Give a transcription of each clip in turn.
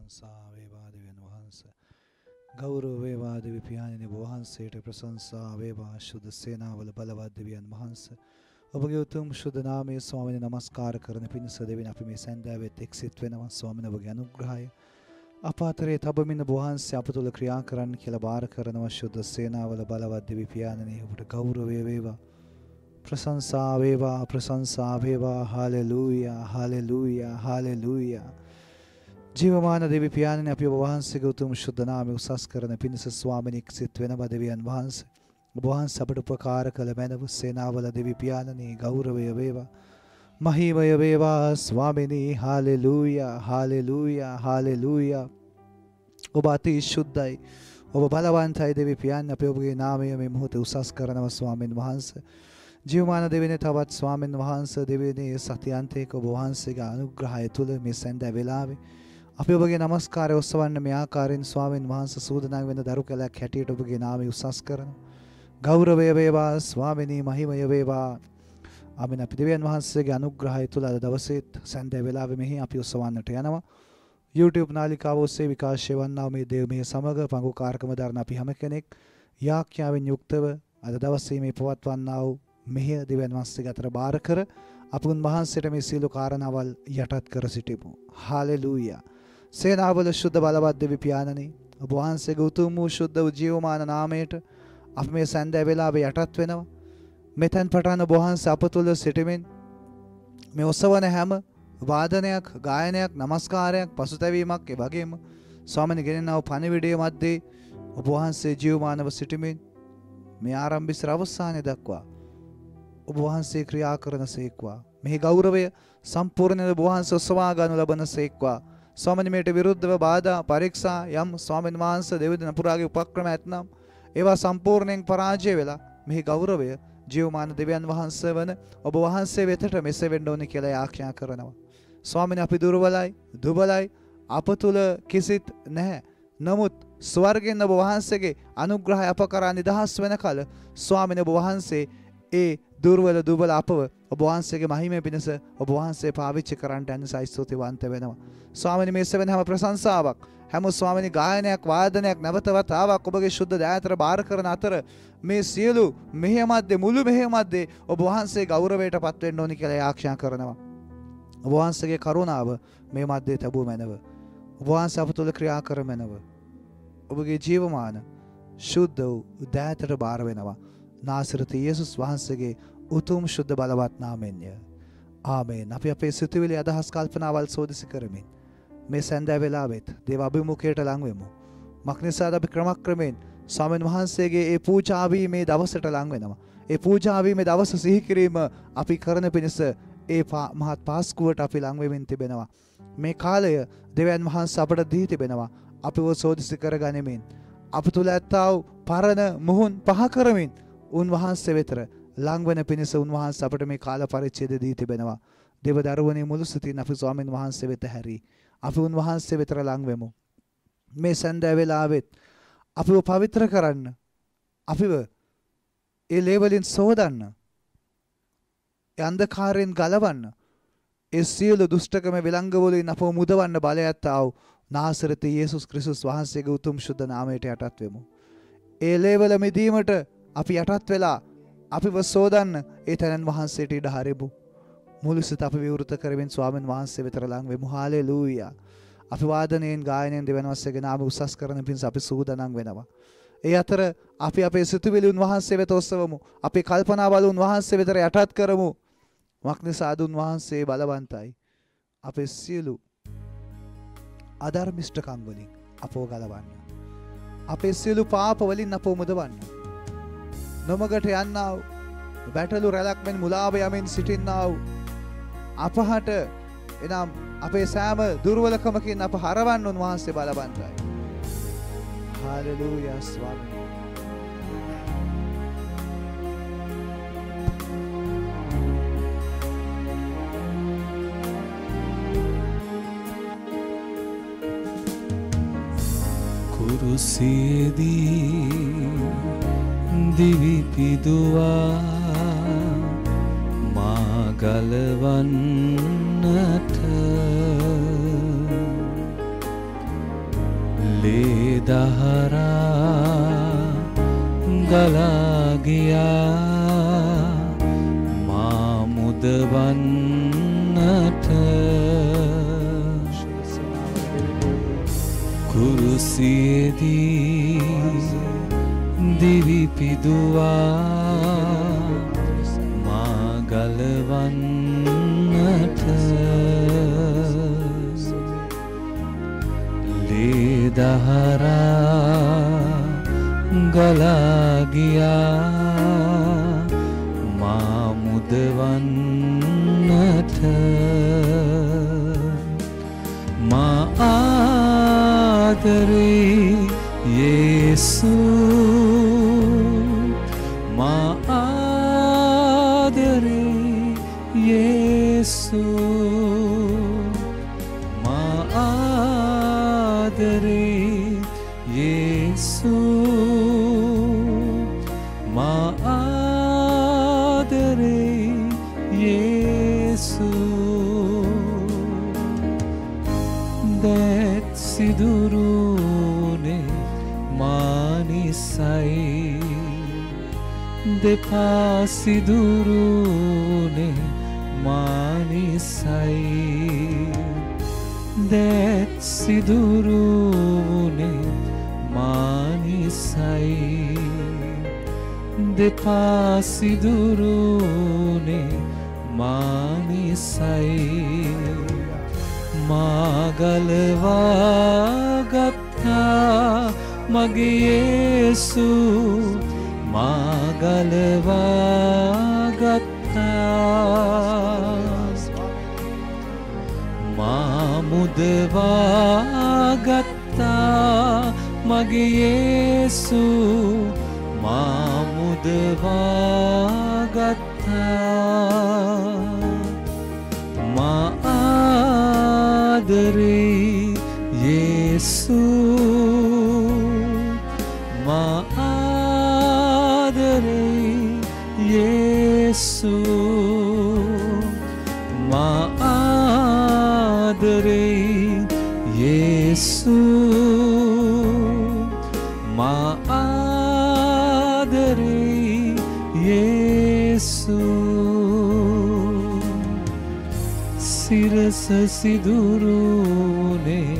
ප්‍රශංසා වේවා දෙවියන් වහන්සේ. ගෞරව වේවා දෙවි පියාණනි වහන්සේට ප්‍රශංසා වේවා සුද්ධ සේනාවල බලවත් දෙවියන් වහන්සේ. ඔබගේ උතුම් සුද්ධ නාමයේ ස්වාමීන් නමස්කාර කරන පිණිස දෙවියන් අපි මේ සැන්දාවෙත් එක්සිට වෙනවා ස්වාමීන් ඔබගේ අනුග්‍රහය. අප අතරේ තබමින් වහන්සේ අප තුළ ක්‍රියා කරන්න කියලා බාර කරනවා සුද්ධ සේනාවල බලවත් දෙවි පියාණනි ඔබට ගෞරවය වේවා. ප්‍රශංසා වේවා හාලෙලූයා හාලෙලූයා හාලෙලූයා. ජීවමාන දෙවි පියාණනි අපි ඔබ වහන්සේගේ උතුම් ශුද්ධ නාමය උසස් කරන පිණිස ස්වාමීන් එක්සිට වෙනවා දෙවියන් වහන්සේ. ඔබ වහන්සේ අපට උපකාර කළ මැනව සේනාවල දෙවි පියාණනි ගෞරවය වේවා. මහිමය වේවා ස්වාමීනි හාලෙලූයා හාලෙලූයා හාලෙලූයා. ඔබ අති ශුද්ධයි. ඔබ බලවන්තයි දෙවි පියාණනි අපි ඔබගේ නාමය මේ මොහොතේ උසස් කරනවා ස්වාමීන් වහන්සේ. ජීවමාන දෙවියනේ තවත් ස්වාමීන් වහන්සේ දෙවියනේ සත්‍යන්තයක ඔබ වහන්සේගේ අනුග්‍රහය තුල මේ සැන්දෑ වෙලාවේ අපි ඔබගේ নমස්කාරය ඔසවන්න මේ ආකාරයෙන් ස්වාමීන් වහන්සේ සූදානම් වෙන දරු කැලක් හැටියට ඔබගේ නාමය උසස් කරනවා. ගෞරවය වේවා ස්වාමීනි මහිමය වේවා. ආමෙන් අපි දෙවියන් වහන්සේගේ අනුග්‍රහය තුල අද දවසේ සැන්දෑ වෙලාවේ මෙහි අපි ඔසවන්නට යනවා. YouTube නාලිකාව ඔස්සේ විකාශය වන්නා මේ දේව මේ සමග පංගු කාර්කම දරන අපි හැම කෙනෙක් යාඥාවෙන් යුක්තව අද දවසේ මේ පවත්වන්නා වූ මෙහි දෙවියන් වහන්සේගේ අතර බාර කර අපි උන්වහන්සේට මේ සීල කාරණාවල් යටත් කර සිටිමු. හාලෙලූයා. සේනාවල ශුද්ධ බලවත් දෙවි පියාණනි ඔබ වහන්සේගේ උතුම් වූ ශුද්ධ වූ ජීවමාන නාමයට අපි මේ සැන්දෑ වෙලාවේ යටත් වෙනවා. මෙතෙන් පටන් ඔබ වහන්සේ අප තුළ සිටමින් මේ ඔසවන හැම වාදනයක් ගායනයක් නමස්කාරයක් පසුතැවීමක් ඒ වගේම ස්වාමීන් ගෙනෙනව පණිවිඩයේ මැද්දේ ඔබ වහන්සේ ජීවමානව සිටමින් මේ ආරම්භික අවසානයේ දක්වා ඔබ වහන්සේ ක්‍රියා කරනසේක්වා මේ ගෞරවය සම්පූර්ණයෙන් ඔබ වහන්සේ ඔසවා ගන්නු ලබනසේක්වා ස්වාමීන් මේට විරුද්ධව බාධා පරීක්ෂා යම් ස්වාමීන් වහන්සේ දෙවියන් පුරාගේ උපක්‍රම ඇතනම් ඒවා සම්පූර්ණයෙන් පරාජය වෙලා මේ ගෞරවය ජීවමාන දෙවියන් වහන්සේ වන ඔබ වහන්සේ වෙතට මෙසේ වෙන්න ඕනේ කියලා ආඥා කරනවා. ස්වාමීන් අපි දුබලයි අප තුල කිසිත් නැහැ. නමුත් ස්වර්ගයෙන් ඔබ වහන්සේගේ අනුග්‍රහය අප කරා නිදහස් වෙන කල ස්වාමීන් ඔබ වහන්සේ ඒ දුබල අපව ඔබ වහන්සේගේ මහිමය පිණිස ඔබ වහන්සේ පාවිච්චි කරන්නට අනුසයි ස්තුතිවන්ත වෙනවා. ස්වාමීන් මේ සෙවෙන හැම ප්‍රශංසාවක් හැම ස්වාමීන් ගායනයක් වාදනයක් නැවතවතාවක් ඔබගේ ශුද්ධ දයාතර බාර කරන අතර මේ සියලු මෙහෙය මැද්දේ මුළු මෙහෙය මැද්දේ ඔබ වහන්සේ ගෞරවයට පත් වෙන්න ඕනි කියලා ආඥා කරනවා. ඔබ වහන්සේගේ කරුණාව මේ මැද්දේ තබු මැනව. ඔබ වහන්සේ අප තුළ ක්‍රියා කර මැනව. ඔබගේ ජීවමාන ශුද්ධ වූ දයාතර බාර වෙනවා. නාසරති යේසුස් වහන්සේගේ උතුම් ශුද්ධ බලවත් නාමයෙන්ය. ආමේන්. අපි අපේ සිතුවිලි අදහස් කල්පනාවල් සෝදිසි කරමින් මේ සැන්දෑ වෙලාවෙත් දේව අභිමුඛයට ලං වෙමු. මක්නිසාද අපි ක්‍රමක්‍රමයෙන් ස්වාමීන් වහන්සේගේ ඒ පූජාවීමේ දවසට ලං වෙනවා. ඒ පූජාවීමේ දවස සිහි කිරීම අපි කරන පිණිස ඒ මහත් පාස්කුවට අපි ලං වෙමින් තිබෙනවා. මේ කාලය දෙවියන් වහන්සේ අපට දී තිබෙනවා. අපිව සෝදිසි කරගනිමින් අප තුළ ඇත්තා වූ පරණ මුහුන් පහ කරමින් උන්වහන්සේ වෙතර ලං වෙන පිණිස උන්වහන්සේ අපට මේ කාල පරිච්ඡේදය දී තිබෙනවා. දේව දරුවනේ මුළු සිතින් අපි ස්වාමීන් වහන්සේ වෙත හැරී අපි උන්වහන්සේ වෙතර ලං වෙමු. මේ සැන්දෑ වෙලාවෙත් අපිව පවිත්‍ර කරන්න අපිව ඒ ලේවලින් සෝදන්න ඒ අන්ධකාරයෙන් ගලවන්න ඒ සියලු දුෂ්ටකම විලංගවලින් අපව මුදවන්න බලය ඇත්තා වූ නාසරති යේසුස් ක්‍රිස්තුස් වහන්සේගේ උතුම් ශුද්ධ නාමයට යටත් වෙමු. ඒ ලේවල මිදීමට අපි යටත් වෙලා අපිව සෝදන්න ඒ තනන් වහන්සේට ඉඩ හරිමු. මුළු සිත අපි විවෘත කරමින් ස්වාමීන් වහන්සේ වෙතර ලං වෙමු. හාලෙලූයා. අපි වාදනයෙන් ගායනයෙන් දෙවියන් වහන්සේගේ නාම උසස් කරන පිණිස අපි සූදානම් වෙනවා. ඒ අතර අපි අපේ සිතුවිලි උන්වහන්සේ වෙත ඔසවමු. අපේ කල්පනාවල උන්වහන්සේ වෙතර යටත් කරමු. මක්නිසාද උන්වහන්සේ බලවන්තයි. අපේ සියලු අධර්මිෂ්ඨකම් වලින් අපව ගලවන්න. අපේ සියලු පාප වලින් අපව මුදවන්න. නොමගට යන්නා වූ බැටළු රැලක් මෙන් මුලාව යමින් සිටින්නා වූ අපහට එනම් අපේ සෑම දුර්වලකමකින් අප හරවන්න උන්වහන්සේ බලවන්තයි. හාලෙලූයා ස්වාමී. කුරුසියේදී දිවි පිදුවා මා ගලවන්නට ලේ දහරා ගලා ගියා මා මුදවන්නට කුරුසියේදී දිවි පිදුවා මා ගලවන්නට ලේ දහරා ගලා ගියා මා මුදවන්නට මා ආදරේ යේසු මා ආදරේ යේසු මා ආදරේ යේසු මා ආදරේ යේසු දැත් සිදුරුනේ මානිසයි දෙපා සිදුරුනේ මානිසයි දැත් සිදුරුනේ මානිසයි දෙපා සිදුරුනේ මානිසයි මා ගලවා ගත්තා මගේ යේසු මා ගලවා ගත්තා මා මුදවා ගත්තා මගේ යේසු මා මුදවා ගත්තා මා ආදරේ යේසු මා ආදරේ යේසු මා ආදරේ යේසු මා ආදරේ යේසු සිරස සිදුරුනේ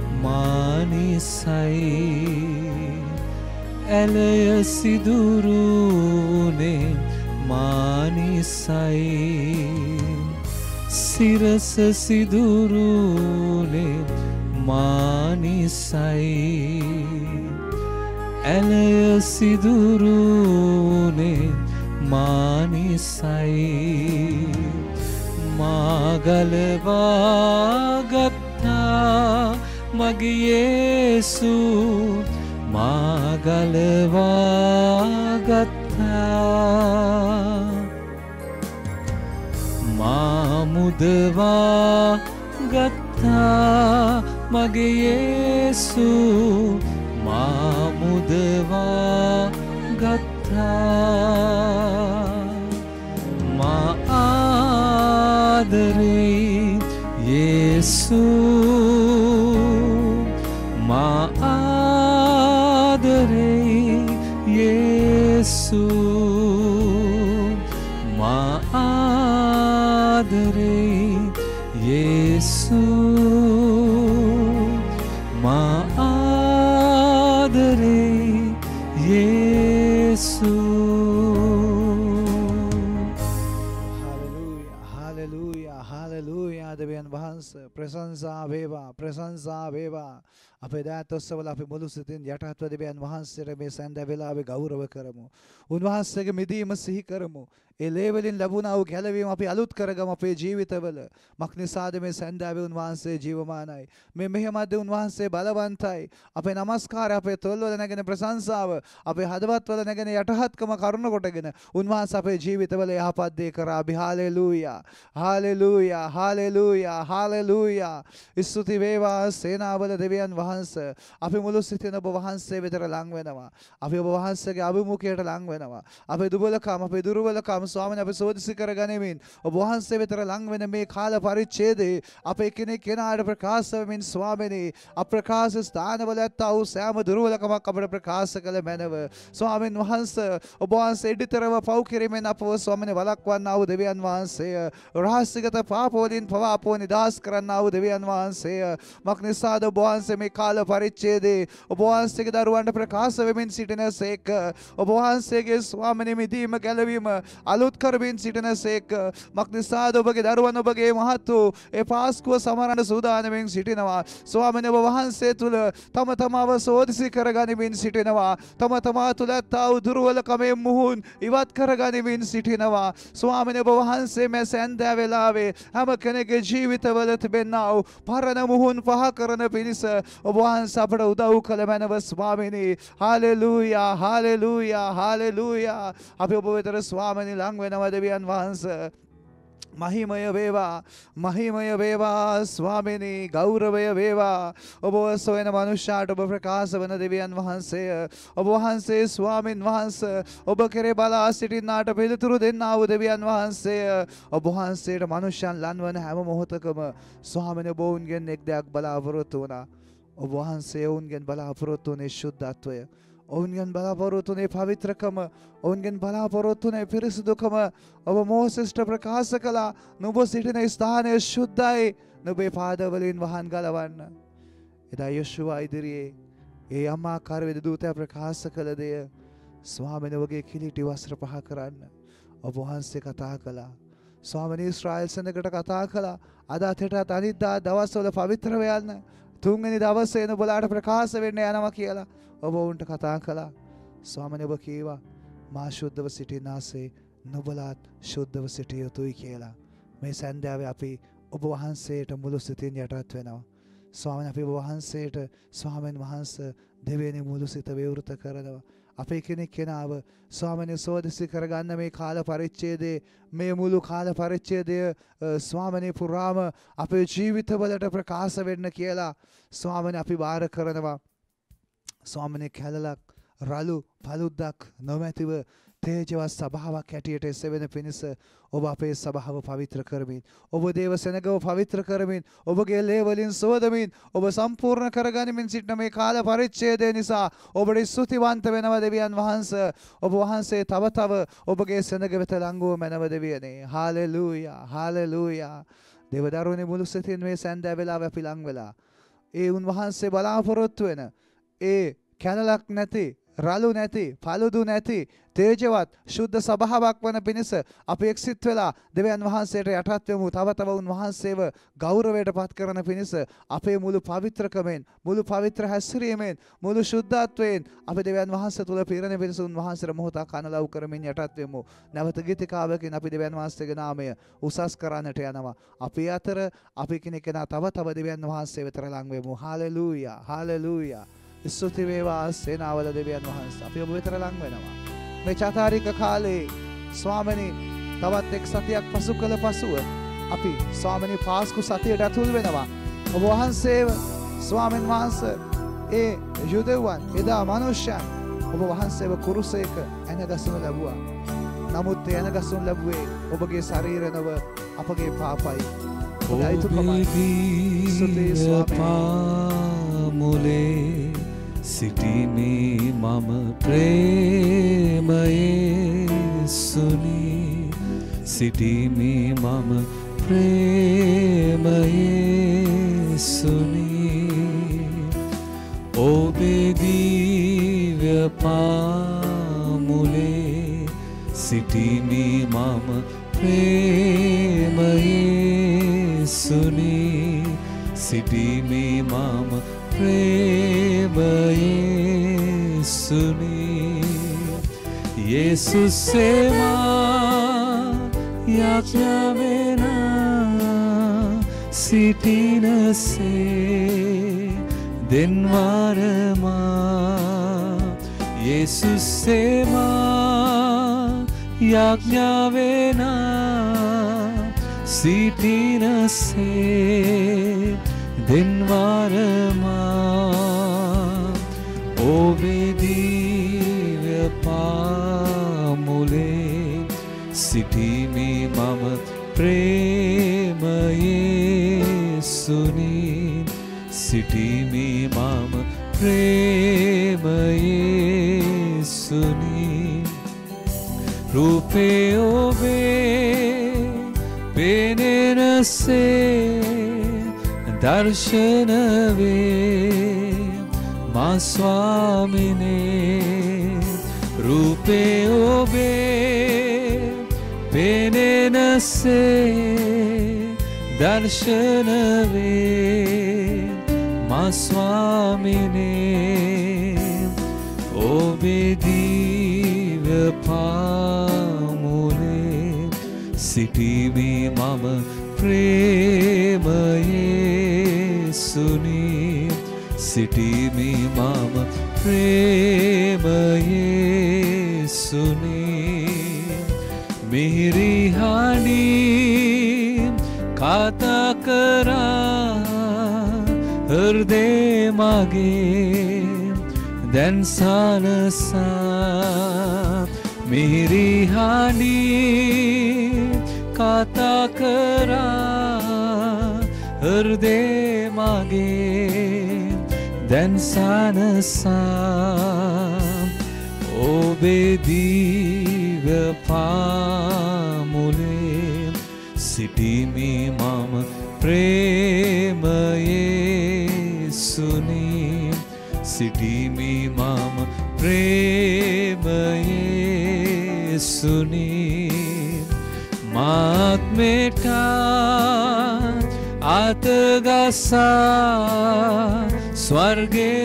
මානිසයි ඇලය සිදුරුනේ මානිසයි සිරස සිදුරුනේ මානිසයි ඇලය සිදුරුනේ මානිසයි මා ගලවා ගත්තා මගේ යේසු මා ගලවා ගත්තා මා මුදවා ගත්තා මගේ යේසු මා මුදවා ගත්තා මා ආදරේ යේසු මා ආදරේ යේසු මා ආදරේ යේසු මා ආදරේ යේසු දෙවියන් වහන්සේ ප්‍රශංසා වේවා ප්‍රශංසා වේවා අපේ දායත්වවල අපි මුළු සිතින් යටහත්ව දෙවියන් වහන්සේට මේ සඳ වේලාවේ ගෞරව කරමු. උන්වහන්සේගේ මිදීම සිහි කරමු. ඒ ලේවලින් ලැබුණා වූ ගැලවීම අපි අලුත් කරගමු අපේ ජීවිතවල. මක්නිසාද මේ සඳාවේ උන්වහන්සේ ජීවමානයි. මේ මෙහෙමද උන්වහන්සේ බලවන්තයි. අපේ নমස්කාරය අපේ තොල්වල නැගෙන ප්‍රශංසාව අපේ හදවත්වල නැගෙන යටහත්කම කරුණ කොටගෙන උන්වහන්සේ අපේ ජීවිතවල යහපත් දේ කරා. අපි හාලෙලූයා හාලෙලූයා හාලෙලූයා හාලෙලූයා. ස්තුති වේවා සේනාවල දෙවියන් වහන්සේ. අපි මුළු සිතින් ඔබ වහන්සේ වෙතට ලං වෙනවා. අපි ඔබ වහන්සේගේ අභිමුඛයට ලං වෙනවා. අපේ දුබලකම් අපේ දුර්වලකම් නිසාම ස්වාමීන් අපි සෝදිසි කරගනිමින් ඔබ වහන්සේ වෙතට ලං වෙන මේ කාල පරිච්ඡේදයේ අපේ කෙනාට ප්‍රකාශ වෙමින් ස්වාමීනි අප්‍රකාශ ස්ථානවල ඇත්තා වූ සෑම දුර්වලකමක් අපට ප්‍රකාශ කළ මැනව ස්වාමීන් වහන්සේ ඔබ වහන්සේ ඉදිතරව පව් කිරීමෙන් අපව ස්වාමීනි වළක්වන්නා වූ දෙවියන් වහන්සේ රහස්‍යගත පාප වලින් පවා අපව නිදහස් කරන්නා වූ දෙවියන් වහන්සේ මක්නිසාද ඔබ වහන්සේ මේ කාල පරිච්ඡේදයේ ඔබ වහන්සේගේ දරුවන්ට ප්‍රකාශ වෙමින් සිටිනසේක ඔබ වහන්සේගේ ස්වාමීනි මිදීම ගැලවීම අලුත් කරමින් සිටිනසේක මක්නිසාද ඔබගේ දරුවන් ඔබගේ මහත් වූ ඒ පාස්කුව සමරන්න සූදානමින් සිටිනවා ස්වාමීනි ඔබ වහන්සේ තුල තම තමාව සෝදිසි කරගනිමින් සිටිනවා තම තමා තුල ඇත්තා වූ දුර්වලකමේ මුහුන් ඉවත් කරගනිමින් සිටිනවා ස්වාමීනි ඔබ වහන්සේ මේ සැන්දෑ වෙලාවේ හැම කෙනෙකුගේ ජීවිතවල තිබෙනා වූ පරණ මුහුන් පහ කරන පිණිස ඔබ වහන්සේ අපට උදව් කළ මැනව ස්වාමීනි හාලෙලූයා හාලෙලූයා හාලෙලූයා අපි ඔබ වෙතට ස්වාමීනි ලං වෙනවා දෙවියන් වහන්සේ මහිමය වේවා ස්වාමීනි ගෞරවය වේවා ඔබ සොයන මනුෂ්‍යයාට ඔබ ප්‍රකාශ වන දෙවියන් වහන්සේ ඔබ වහන්සේ ස්වාමින් වහන්සේ ඔබ කෙරේ බලා සිටින්නාට පිළිතුරු දෙන්නා වූ දෙවියන් වහන්සේ ඔබ වහන්සේට මනුෂ්‍යයන් ලන්වන හැම මොහොතකම ස්වාමීනි ඔබ වුන්ගෙන් එක් දෙයක් බලාපොරොත්තු වුණා ඔබ වහන්සේ වුන්ගෙන් බලාපොරොත්තු වුණේ ශුද්ධත්වය ඔවුන්ගෙන් බලාපොරොත්තු වුණේ පවිත්‍රකම ඔවුන්ගෙන් බලාපොරොත්තු වුණේ පිරිසිදුකම ඔබ මෝසෙස්ට ප්‍රකාශ කළා නුඹ සිටින ස්ථානය ශුද්ධයි නුඹේ පාදවලින් වහන් ගලවන්න එදා යොෂුවා ඉදිරියේ ඒ අමාකාර වේද දූතයා ප්‍රකාශ කළ දෙය ස්වාමීන් වහන්සේ කිලිටි වස්ත්‍ර පහ කරන්න ඔබ වහන්සේ කතා කළා ස්වාමීන් ඊශ්‍රායෙල් සෙනඟට කතා කළා අද අතට අනිද්දා දවස්වල පවිත්‍ර වෙන්න තුන්වෙනි දවසේ නුඹලාට ප්‍රකාශ වෙන්න යනවා කියලා ඔබ උන්ට කතා කළා ස්වාමීන් ඔබ කීවා මා ශුද්ධව සිටිනාසේ නුඹලාත් ශුද්ධව සිටිය යුතුයි කියලා මේ සන්ධ්‍යාවේ අපි ඔබ වහන්සේට මුළු සිතින් යටත් වෙනවා ස්වාමීන් අපි ඔබ වහන්සේට ස්වාමීන් වහන්සේ දෙවෙනි මුළු සිත විවෘත කරනවා අපේ කෙනාව ස්වාමීන් සෝදිසි කරගන්න මේ කාල පරිච්ඡේදයේ මේ මුළු කාල පරිච්ඡේදය ස්වාමීන් පුරාම අපේ ජීවිතවලට ප්‍රකාශ වෙන්න කියලා ස්වාමීන් අපි බාර කරනවා ස්වාමීන් කැලලක් රළු පළුද්දක් නොමැතිව තේජවත් සභාවක් හැටියට එසවෙන පිණිස ඔබ අපේ සභාව පවිත්‍ර කරමින් ඔබ දේව සෙනගව පවිත්‍ර කරමින් ඔබගේ ලේ වලින් සෝදමින් ඔබ සම්පූර්ණ කරගනිමින් සිටින මේ කාල පරිච්ඡේදය නිසා ඔබට ස්තුතිවන්ත වෙනවා දෙවියන් වහන්සේ ඔබ වහන්සේ තව ඔබගේ සෙනග වෙත ලංගුව මැනව දෙවියනේ හාලෙලූයා හාලෙලූයා දේවදරුවනේ මුළු සිතින් මේ සැන්දෑ වෙලාව අපි ලං වෙලා ඒ උන්වහන්සේ බලාපොරොත්තු වෙන ඒ කැලලක් නැති රළු නැති පළුදු නැති තේජවත් ශුද්ධ සභාවක් වන පිණිස අපි එක්සිත් වෙලා දෙවියන් වහන්සේට යටත් වෙමු තව උන්වහන්සේව ගෞරවයට පත් කරන පිණිස අපේ මුළු පවිත්‍රකමෙන් මුළු පවිත්‍ර හැසිරීමෙන් මුළු ශුද්ධත්වයෙන් අපි දෙවියන් වහන්සේ තුල පිරෙන පිණිස උන්වහන්සේට මොහොතක් අනලව් කරමින් යටත් වෙමු නැවත ගීතිකාවකින් අපි දෙවියන් වහන්සේගේ නාමය උසස් කරන්නට යනවා අපි අතර අපි කෙනෙක්නා තව දෙවියන් වහන්සේ වෙතට ලං වෙමු හාලෙලූයා හාලෙලූයා ස්තුති වේවා සේනාවල දෙවියන් වහන්සේ අපි ඔබ වෙතට ලං වෙනවා මේ චාතාරික කාලේ ස්වාමීනි තවත් එක් සතියක් පසු කළ පසුව අපි ස්වාමීනි පාස්කු සතියට ඇතුල් වෙනවා ඔබ වහන්සේව ස්වාමීන් වහන්සේ ඒ යුදෙව්වන් එදා මනුෂ්‍යයන් ඔබ වහන්සේව කුරුසයක ඇනගසනු ලැබුවා නමුත් ඒ ඇනගසනු ලැබුවේ ඔබගේ ශරීරය නොව අපගේ පාපයි ඔබේ අයිතිකමයි ස්තුති ස්වාමීනි සිටිමි මම ප්‍රේමයේසුනි සිටිමි මම ප්‍රේමයේසුනි ඔබේ දිව්‍ය පාමුලේ සිටිමි මම ප්‍රේමයේසුනි සිටිමි මම ප්‍රේමයේසුනි යේසුස් සේවා යාඥාවෙනා සිටිනසේ දෙන්වරමා යේසුස් සේවා යාඥාවෙනා සිටිනසේ දෙන්වරමා ඔබේ දිව්‍ය පාමුලේ සිටිමි මම ප්‍රේම යේසුනි සිටිමි මම ප්‍රේම යේසුනි රූපේ ඔබේ පෙනෙනසේ දර්ශන වේ මා ස්වාමිනේ රූපේ ඔබේ පෙනෙනසේ දර්ශන වේ මා ස්වාමිනේ ඔබේ දිව්‍ය පාමුලේ සිටිමි මම ප්‍රේම යේසුනි සිටිමි මම ප්‍රේම යේසුනි මිහිරි හඬින් කතා කරා හෘදේ මගේ දැන් සනසා මිහිරි හඬින් කතා කරා හෘදේ මගේ දැන් සනසා ඔබේ දිව්‍ය පාමුලේ සිටිමි මම ප්‍රේම යේසුනි සිටිමි මම ප්‍රේම යේසුනි මාත්මෙට අතගසා ස්වර්ගේ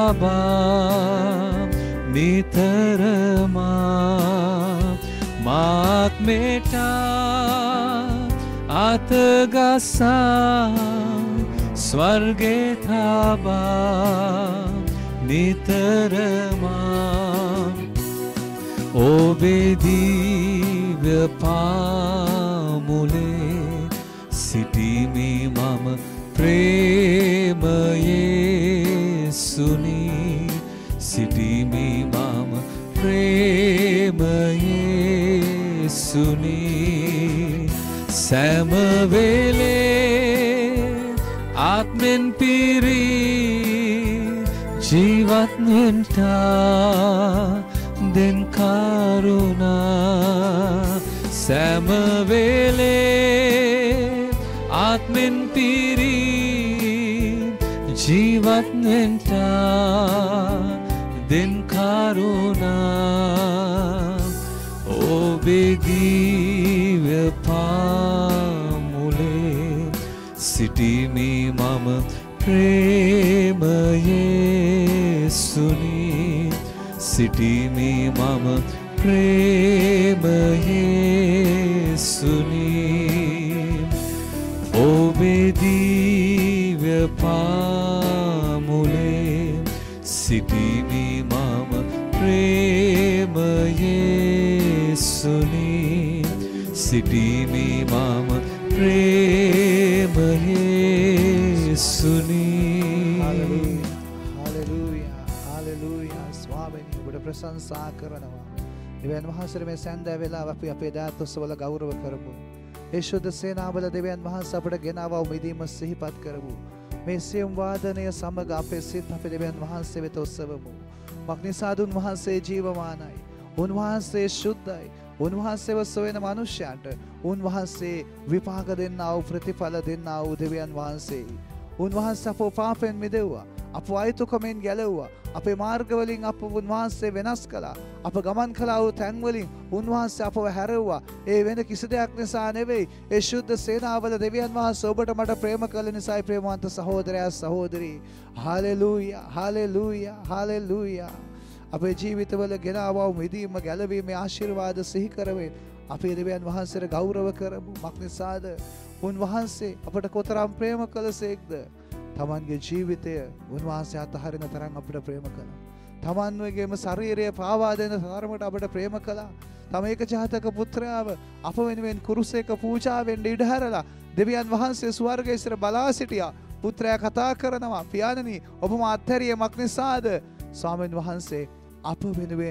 තබා නිතරම මාත්මෙට අතගසා ස්වර්ගේ තබා නිතරම ඔබේ දිව්‍ය පාමුලේ සිටිමි මම ප්‍රේම යේසුනි සිටිමි මම ප්‍රේම යේසුනි සෑම වෙලේ ආත්මෙන් පිරී ජීවත් වෙන්ට දෙන් කරුණා සෑම වෙලේ ආත්මෙන් පිරී ජීවත් වෙන්ට දෙන් කරුණා ඔබේ දිව්‍ය පාමුලේ සිටිමි මම ප්‍රේම යේසුනි සිටිමි මම ප්‍රේම යේසුනි ඔබේ දිව්‍ය පාමුලේ සිටිමි මම ප්‍රේම යේසුනි සිටිමි මම ප්‍රේම යේසුනි හාලෙලූයා හාලෙලූයා ස්වාමීනි ඔබට ප්‍රශංසා කරනවා දෙවියන් වහන්සේ මේ සඳ වේලාව අපි අපේ දායත්වවල ගෞරව කරමු ඒ ශුද්ධ සේනාවල දෙවියන් වහන්සේ අපට ගෙනාවා උමිදීම සිහිපත් කරමු මේ සියුම් වාදනය සමග අපේ සිත් අපේ දෙවියන් වහන්සේ වෙත ඔසවමු මක්නිසාද උන්වහන්සේ ජීවමානයි උන්වහන්සේ ශුද්ධයි උන්වහන්සේව සොයන මනුෂ්‍යයන්ට උන්වහන්සේ විපාක දෙන්නා වූ ප්‍රතිඵල දෙන්නා වූ දෙවියන් වහන්සේ උන්වහන්සේ අපව පාපෙන් මිදෙව්වා අපව අයතුකමෙන් ගැලවුවා අපේ මාර්ගවලින් අප උන්වහන්සේ වෙනස් කළා අප ගමන් කළා වූ තැන්වලින් උන්වහන්සේ අපව හැරෙව්වා ඒ වෙන කිසි දෙයක් නිසා නෙවෙයි ඒ ශුද්ධ සේනාවල දෙවියන් වහන්සේ ඔබට මට ප්‍රේම කළ නිසායි ප්‍රේමවන්ත සහෝදරයා සහෝදරී හාලෙලූයා හාලෙලූයා හාලෙලූයා අපේ ජීවිතවල ගෙනාවා වූ මිදීම ගැලවීමේ ආශිර්වාද සිහි කරවෙන් අපේ දෙවියන් වහන්සේට ගෞරව කරමු මක්නිසාද උන්වහන්සේ අපට කොතරම් ප්‍රේම කළසේක්ද තමන්ගේ ජීවිතය උන්වහන්සේ අතහරින තරම් අපිට ප්‍රේම කළා තමන්වගේම ශරීරය පාවා දෙන තරමට අපට ප්‍රේම කළා තම ඒක ජාතක පුත්‍රයාව අප වෙනුවෙන් කුරුසයක පූජාවෙන් ඉඩ හැරලා දෙවියන් වහන්සේ ස්වර්ගයේ සිට බලා සිටියා පුත්‍රයා කතා කරනවා පියාණනි ඔබ මා අත්හැරියේ මක්නිසාද ස්වාමීන් වහන්සේ අප වෙනුවෙන්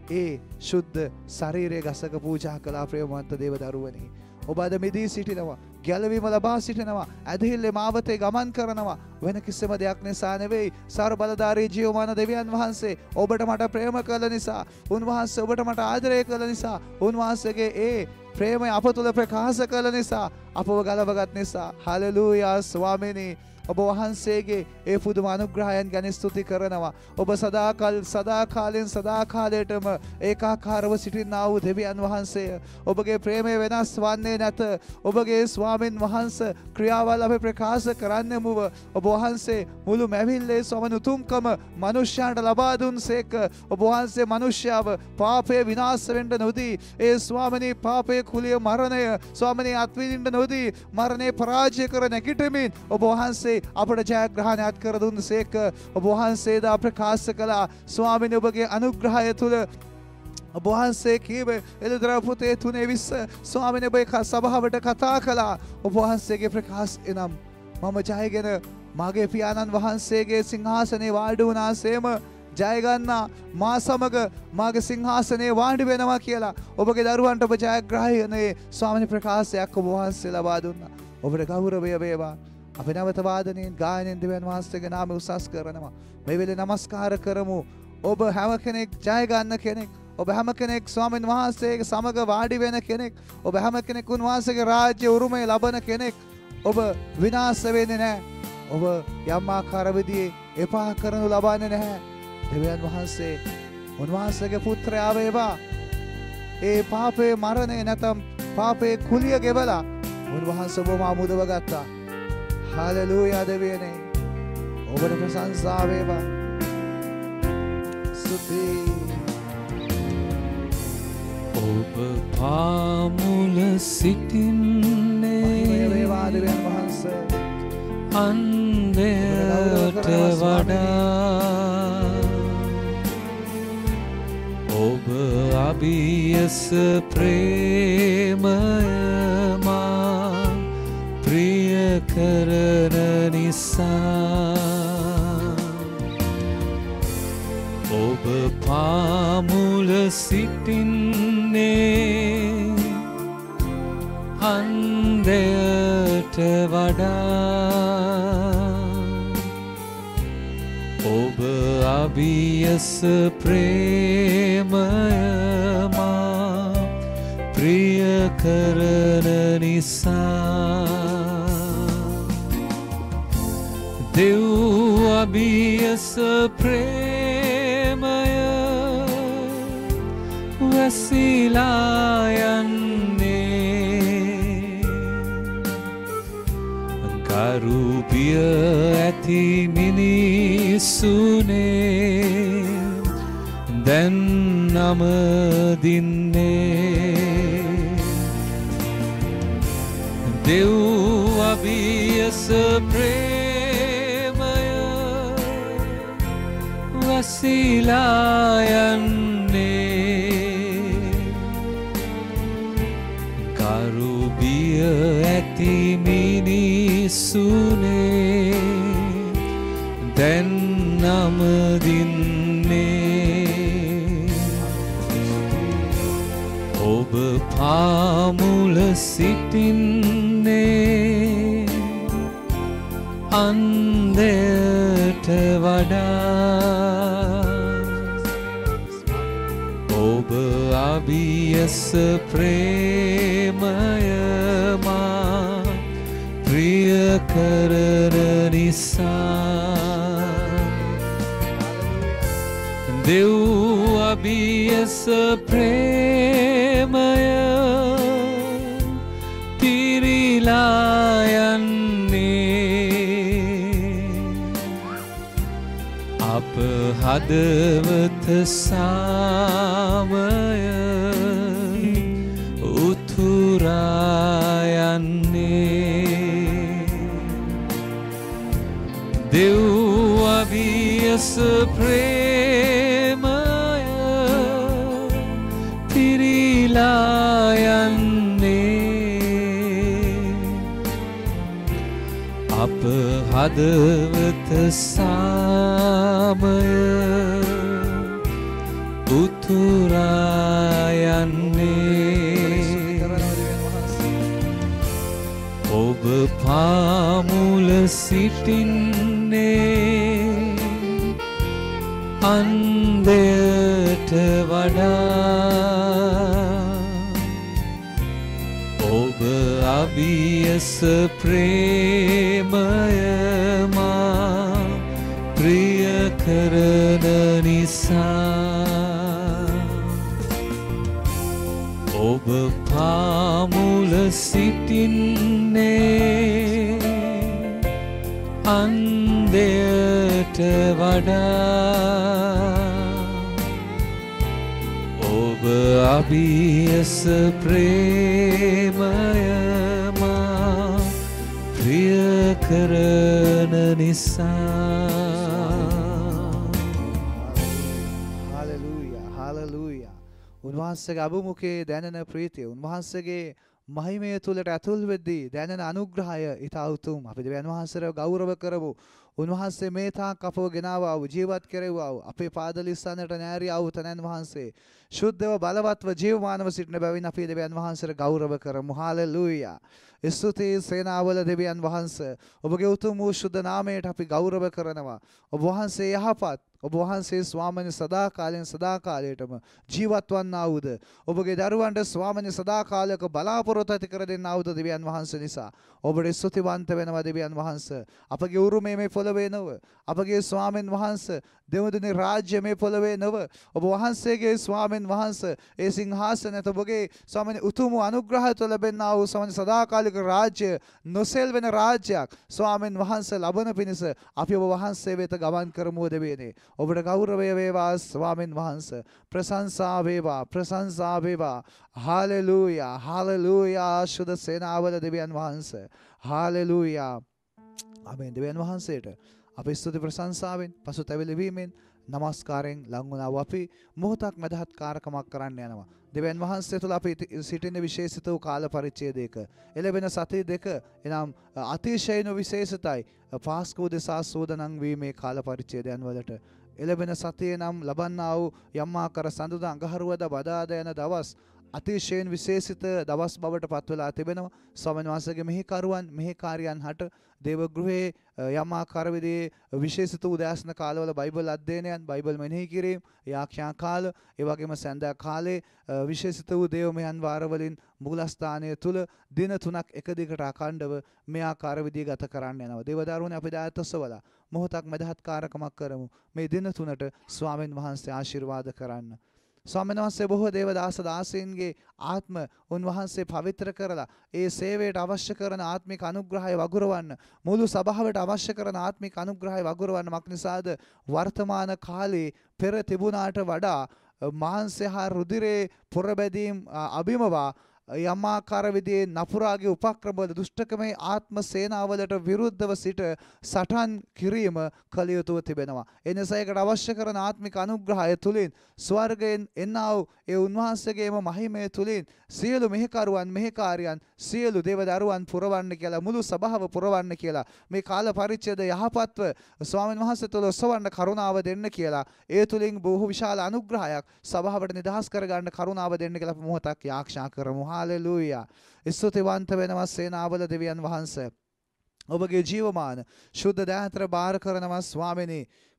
ඒ ශුද්ධ ශරීරයේ ගසක පූජා කළා ප්‍රේමවන්ත දේව දරුවනි. ඔබ අද මිදී සිටිනවා, ගැලවීම ලබා සිටිනවා, ඇදහිල්ලේ මාවතේ ගමන් කරනවා. වෙන කිසිම දෙයක් නිසා නෙවෙයි, සර්ව බලධාරී ජීවමාන දෙවියන් වහන්සේ ඔබට මට ප්‍රේම කළ නිසා, උන්වහන්සේ ඔබට මට ආදරය කළ නිසා, උන්වහන්සේගේ ඒ ප්‍රේමය අප තුළ ප්‍රකාශ කළ නිසා, අපව ගලවගත් නිසා. හලෙලූයා ස්වාමීනි, ඔබ වහන්සේගේ ඒ පුදුම අනුග්‍රහයන් ගැන ස්තුති කරනවා. ඔබ සදාකාලෙන් සදාකාලයටම ඒකාකාරව සිටින්නා වූ දෙවියන් වහන්සේ, ඔබගේ ප්‍රේමය වෙනස් වන්නේ නැත. ඔබගේ ස්වාමින් වහන්සේ ක්‍රියාවල් අපි ප්‍රකාශ කරන්නෙමුව. ඔබ වහන්සේ මුළු මැවිල්ලේ ස්වාමීන් උතුම්කම මනුෂ්‍යයන්ට ලබා දුන්සේක. ඔබ වහන්සේ මනුෂ්‍යව පාපයේ විනාශ වෙන්න නොදී, ඒ ස්වාමීනි පාපයේ කුලිය මරණය ස්වාමීනි අත්විඳින්න නොදී, මරණය පරාජය කර නැගිටමින් ඔබ වහන්සේ අපට ජයග්‍රහණයක් කර දුන්සේක. ඔබ වහන්සේ දා ප්‍රකාශ කළා ස්වාමීනි ඔබගේ අනුග්‍රහය තුල ඔබ වහන්සේ කීවේ එළිදර පොතේ 3:20 ස්වාමීනි ඔබ සභාවට කතා කළා. ඔබ වහන්සේගේ ප්‍රකාශ එනම් මම ජයගෙන මාගේ පියාණන් වහන්සේගේ සිංහාසනේ වාඩි වුණාසේම ජයගන්නා මා සමග මාගේ සිංහාසනේ වාඩි වෙනවා කියලා ඔබගේ දරුවන්ට ඔබ ජයග්‍රහණයේ ස්වාමීනි ප්‍රකාශයක් ඔබ වහන්සේ ලබා දුන්නා. ඔබට ගෞරවය වේවා. අපි නැවත වාදනයෙන් ගායනයෙන් දෙවියන් වහන්සේගේ නාමය උසස් කරනවා. මේ වෙලේ නමස්කාර කරමු. ඔබ හැම කෙනෙක් ජය ගන්න කෙනෙක්, ඔබ හැම කෙනෙක් ස්වාමීන් වහන්සේගේ සමග වාඩි වෙන කෙනෙක්, ඔබ හැම කෙනෙක් උන්වහන්සේගේ රාජ්‍ය උරුමය ලබන කෙනෙක්. ඔබ විනාශ වෙන්නේ නැහැ. ඔබ යම් ආකාර විදිහේ එපා කරනු ලබන්නේ නැහැ. දෙවියන් වහන්සේ උන්වහන්සේගේ පුත්‍රයා වේවා. ඒ පාපේ මරණය නැතම් පාපේ කුලිය ගෙවලා උන්වහන්සේ ඔබ මාමුදව ගත්තා. හලෙලූයා දෙවියනේ, ඔබට ප්‍රශංසා වේවා. ස්තුති. ඔබ පාමුල සිටින්නේ වේවා දෙවියන් වහන්සේ. අන්දයට වඩා ඔබ අභියස ප්‍රේමය මා ප්‍රිය කරන නිසා ඔබ පාමුල සිටින්නේ අන්දයට වඩා ඔබ අභියස ප්‍රේමය මා ප්‍රිය කරන නිසා දෙව් අභියස ප්‍රේමය වැසිලා යන්නේ කරුපිය ඇති මිනිසුනේ දැන් නමදින්නේ දෙව් අභියස ප්‍රේමය වැසිලා යන්නේ කරුබිය ඇති මිනිසුනේ දැන් නමදින්නේ ඔබ පාමුල සිටින්නේ අන්දයට වඩා ඔබ අභියස ප්‍රේමය මා ප්‍රිය කරන නිසා දෙව් අභියස ප්‍රේමය පිරීලා යන්නේ අප හදවත සාමය උතුරා යන්නේ දෙව් අභියස ප්‍රේමය පිරීලා යන්නේ අප හදවත සාමය උතුරා යන්නේ ඔබ පාමුල සිටින්නේ අන්දයට වඩා ඔබ අභියස ප්‍රේමයමා ප්‍රිය කරන නිසා ඔබ පාමුල සිටින්නේ අන්දයට වඩා ඔබ අභියස ප්‍රේමයමා ප්‍රිය කරන නිසා. Hallelujah hallelujah. උන්වහන්සේගේ අභිමුඛයේ දැනෙන ප්‍රීතිය, උන්වහන්සේගේ මහිමය තුලට ඇතුල් වෙද්දී දැනෙන අනුග්‍රහය ඊට උතුම්. අපි දෙවියන් වහන්සේව ගෞරව කරමු. උන්වහන්සේ මේ තාක් අපව ගෙනාවා වූ ජීවත් කෙරෙව්වා වූ අපේ පාදලිස්සන්නට නෑරියා වූ තනන් වහන්සේ ශුද්ධව බලවත්ව ජීවමානව සිටින බැවින් අපි දෙවියන් වහන්සේට ගෞරව කරමු. හාලෙලූයා. ස්තුතියි සේනාවල දෙවියන් වහන්සේ. ඔබගේ උතුම් වූ ශුද්ධ නාමයට අපි ගෞරව කරනවා. ඔබ වහන්සේ යහපත්, ඔබ වහන්සේ ස්වාමීන් සදාකාලයෙන් සදාකාලයටම ජීවත් වන්නා වූද, ඔබගේ දරුවන්ට ස්වාමීන් සදාකාලයක බලාපොරොත්තු ඇති කර දෙන්නා වූද දෙවියන් වහන්සේ නිසා ඔබට ස්තුතිවන්ත වෙනවා දෙවියන් වහන්සේ. අපගේ උරුමය මේ පොළවේ නොව, අපගේ ස්වාමීන් වහන්සේ දෙවදුනේ රාජ්‍ය මේ පොළවේ නොව, ඔබ වහන්සේගේ ස්වාමීන් වහන්සේ ඒ සිංහාසනයට ඔබගේ ස්වාමීන් උතුම් අනුග්‍රහය තුළ ලැබෙනා වූ ස්වාමීන් සදාකාලික රාජ්‍ය නොසෙල් වෙන රාජ්‍යයක් ස්වාමීන් වහන්සේ ලබන පිණිස අපි ඔබ වහන්සේ වෙත ගමන් කරමු දෙවියනේ. ඔබට ගෞරවය වේවා ස්වාමීන් වහන්සේ. ප්‍රශංසා වේවා, ප්‍රශංසා වේවා. Hallelujah hallelujah. ශුද්ධ සේනාවල දෙවියන් වහන්සේ. හාලෙලූයා. ආමේන්. දෙවියන් වහන්සේට අපි ස්තුති ප්‍රශංසාවෙන් පසුතැවිලි වීමෙන් නමස්කාරයෙන් ලං වුණා වූ අපි මොහොතක් මදහත් කාර්කමක් කරන්න යනවා. දෙවියන් වහන්සේ තුළ අපි සිටින විශේෂිත වූ කාල පරිච්ඡේදයක එළවෙන සති දෙක එනම් අතිශයින් විශේෂිතයි පාස්කු උදෙසා සූදානම් වීමේ කාල පරිච්ඡේදයන් වලට එළවෙන සතියේ නම් ලබන්නා වූ යම් ආකාර සඳුදා අඟහරුවාදා බදාදා යන දවස් අතිශයින් විශේෂිත දවස් බවට පත් වෙලා තිබෙනවා. ස්වාමීන් වහන්සේගේ මෙහෙකරුවන් මෙහෙකාරියන් හට දේවගෘහයේ යම් ආකාර විදිහේ විශේෂිත උදෑසන කාලවල බයිබල් අධ්‍යයනයන්, බයිබල් මෙනෙහි කිරීම, යාක්ෂා කාල, ඒ වගේම සඳහා කාලේ විශේෂිත වූ දේවමයන් වාරවලින් මූලස්ථානය තුල දින 3ක් එක දිගට අඛණ්ඩව මේ ආකාර විදිහ ගත කරන්න යනවා. දේවදරුවනේ අපි දායත්වසවලා මොහොතක් මදහත් කාර්කමක් කරමු. මේ දින 3ට ස්වාමීන් වහන්සේ ආශිර්වාද කරන්න. ස්වාමීන් වහන්සේ බොහෝ දේවදාස දාසීන්ගේ ආත්ම උන්වහන්සේ පවිත්‍ර කරලා ඒ සේවයට අවශ්‍ය කරන ආත්මික අනුග්‍රහය වගුරවන්න, මුළු සභාවට අවශ්‍ය කරන ආත්මික අනුග්‍රහය වගුරවන්න මක්නිසාද වර්තමාන කාලේ පෙර තිබුණාට වඩා මාංශය හා රුධිරේ පොරබැදීම් අභිමවා යම් ආකාර විදිහේ නපුරාගේ උපක්‍රමවල දුෂ්ටකමේ ආත්ම සේනාවලට විරුද්ධව සිට සටන් කිරීම කළ යුතුව තිබෙනවා. ඒ නිසා ඒකට අවශ්‍ය කරන ආත්මික අනුග්‍රහය තුලින් ස්වර්ගයෙන් එන්නා වූ ඒ උන්වහන්සේගේම මහිමය තුලින් සියලු මෙහෙකරුවන් මෙහෙකාරියන් සියලු දේවදරුවන් පුරවන්න කියලා, මුළු සභාව පුරවන්න කියලා, මේ කාල පරිච්ඡේද යහපත්ව ස්වාමීන් වහන්සේ තුළ ඔසවන්න කරුණාව දෙන්න කියලා, ඒ තුලින් බොහෝ විශාල අනුග්‍රහයක් සභාවට නිදහස් කරගන්න කරුණාව දෙන්න කියලා මොහොතක් යාඥා කරමු. හාලෙලූයා. ස්තුතිවන්ත වෙනවා සේනාවල දෙවියන් වහන්සේ. ඔබගේ ජීවමාන ශුද්ධ දයාතර බාර කරනවා ස්වාමිනේ.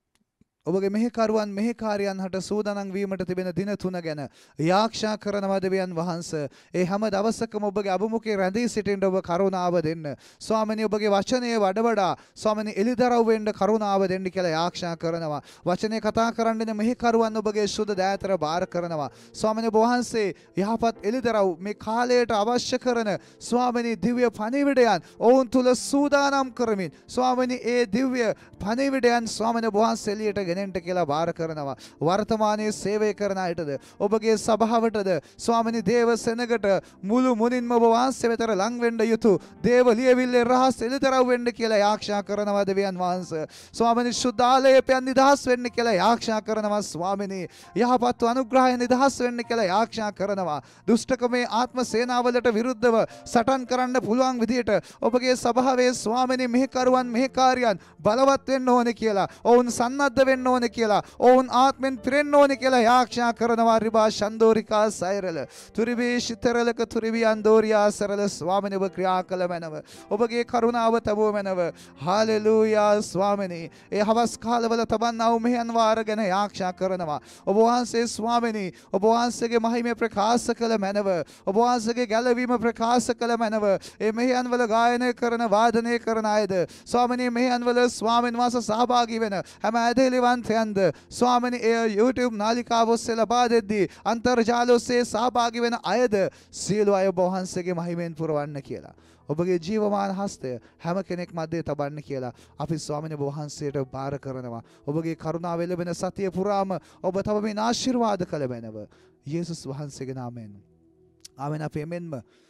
ඔබගේ මෙහෙකරුවන් මෙහෙකාරියන් හට සූදානම් වීමට තිබෙන දින 3 ගැන යාක්ෂා කරනවා දෙවියන් වහන්සේ. ඒ හැම දවසකම ඔබගේ අභිමුඛයේ රැඳී සිටින්න ඔබ කරුණාව දෙන්න. ස්වාමිනේ ඔබගේ වචනය වඩ වඩා ස්වාමිනේ එලිදරව් වෙන්න කරුණාව දෙන්න කියලා යාක්ෂා කරනවා. වචනේ කතා කරන්නේ මෙහෙකරුවන් ඔබගේ ශුද්ධ දයාතර බාර කරනවා. ස්වාමිනේ ඔබ වහන්සේ යහපත් එලිදරව් මේ කාලයට අවශ්‍ය කරන ස්වාමිනේ දිව්‍ය පණිවිඩයන් ඔවුන් තුල සූදානම් කරමින් ස්වාමිනේ ඒ දිව්‍ය පණිවිඩයන් ස්වාමිනේ ඔබ වහන්සේ එළියට ගෙනෙන්න කියලා බාර කරනවා. වර්තමානයේ සේවය කරන අයටද ඔබගේ සභාවටද ස්වාමිනේ දේව සෙනගට මුළු මුනින්ම ඔබ වහන්සේ වෙතට ලං වෙන්න යුතු දේව ලියවිල්ලේ රහස් එළිදරව් වෙන්න කියලා යාක්ෂා කරනවා දෙවියන් වහන්සේ. ස්වාමිනේ සුද්ධාලයපයන් නිදහස් වෙන්න කියලා යාක්ෂා කරනවා. ස්වාමිනේ යහපත් අනුග්‍රහය නිදහස් වෙන්න කියලා යාක්ෂා කරනවා. දුෂ්ටකමේ ආත්ම සේනාවලට විරුද්ධව සටන් කරන්න පුළුවන් විදියට ඔබගේ සභාවේ ස්වාමිනේ මෙහෙකරුවන් මෙහෙකාරියන් බලවත් වෙන්න ඕනේ කියලා, ඔවුන් සන්නද්ධ වෙන්න පිරෙන්න ඕනේ කියලා ඔවුන් ආත්මෙන් පිරෙන්න ඕනේ කියලා යාඥා කරනවා රිබා ශන්දෝරිකා සයරල තුරිබී ශිතරලක තුරිබී අන්දෝරියා සරල ස්වාමිනේ ඔබ ක්‍රියා කළ මැනව ඔබගේ කරුණාව තබුව මැනව හාලෙලූයා ස්වාමිනේ ඒ හවස් කාලවල තබන්නා වූ මෙහෙයන් වාර ගැන යාඥා කරනවා ඔබ වහන්සේ ස්වාමිනේ ඔබ වහන්සේගේ මහිමය ප්‍රකාශ කළ මැනව ඔබ වහන්සේගේ ගැලවීම ප්‍රකාශ කළ මැනව ඒ මෙහෙයන් වල ගායනය කරන වාදනය කරන අයද ස්වාමිනේ මෙහෙයන් වල ස්වාමීන් වහන්සේ සහභාගී වෙන හැම ඇදහිලිවන්තයන්ද ස්වාමිනේ ඒ YouTube නාලිකාව ඔස්සේ ලබා දෙද්දී අන්තර්ජාල ඔස්සේ සහභාගී වෙන අයද සියලු අය ඔබ වහන්සේගේ මහිමෙන් පුරවන්න කියලා ඔබගේ ජීවමාන හස්තය හැම කෙනෙක් මැදේ තබන්න කියලා අපි ස්වාමිනේ ඔබ වහන්සේට බාර කරනවා ඔබගේ කරුණාව එළබෙන සතිය පුරාම ඔබ තවමින් ආශිර්වාද කළ බැනව යේසුස් වහන්සේගේ නාමයෙන් ආමෙන් අපි එමෙන්ම